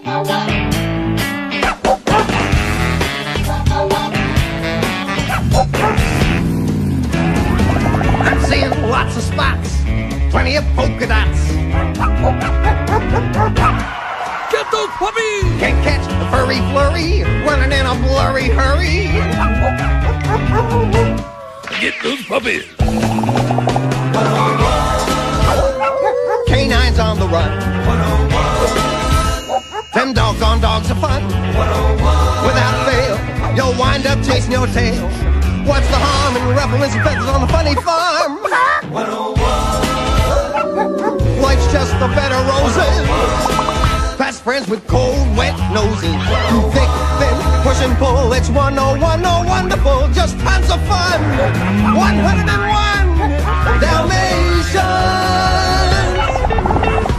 I'm seeing lots of spots, plenty of polka dots. Get those puppies! Can't catch the furry flurry, running in a blurry hurry. Get those puppies! Canines on the run. Them dogs on dogs are fun. Without fail, you'll wind up chasing your tail. What's the harm in ruffling some feathers on the funny farm? Life's just a bed of roses. Fast friends with cold, wet noses. Thick, thin, push and pull. It's 101, oh wonderful. Just tons of fun. 101 Dalmatians.